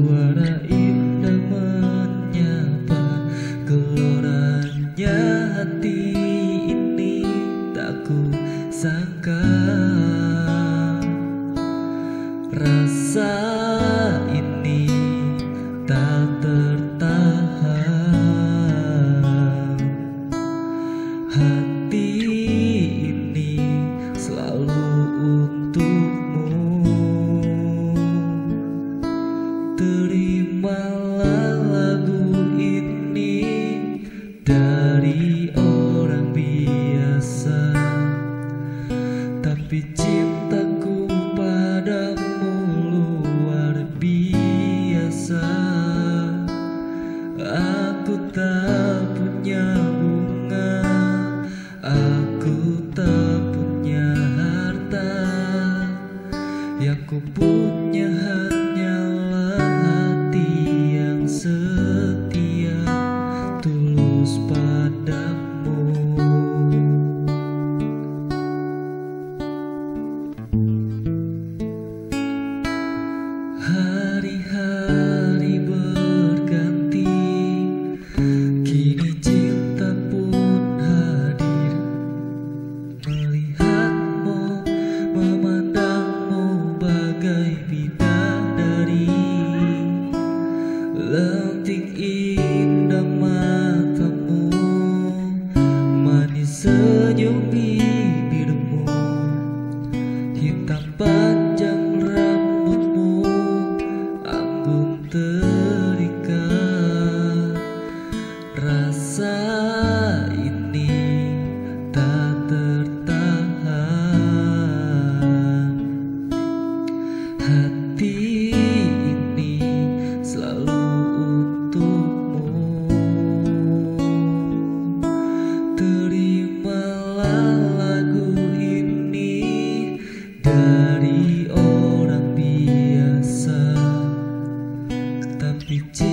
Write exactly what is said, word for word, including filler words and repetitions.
suara indah menyapa geloranya hati ini. Tak ku sangka rasa ini tak tertahan. Hati ini selalu untukmu. Terimalah lagu ini dari orang biasa, tapi cintaku padamu luar biasa. Aku tak punya bunga, aku tak punya harta, yang ku punya hanyalah hati yang setia, tulus padamu. Hari-hari berganti, kini cinta pun hadir. Melihatmu, memandangmu bagai bidadari. Lentik indah matamu, manis senyum bibirmu, hitam panjang rambutmu, anggun terikat. Rasa ini tak tertahan. Hati ini selalu untukmu. Terimalah lagu ini dari orang biasa, tapi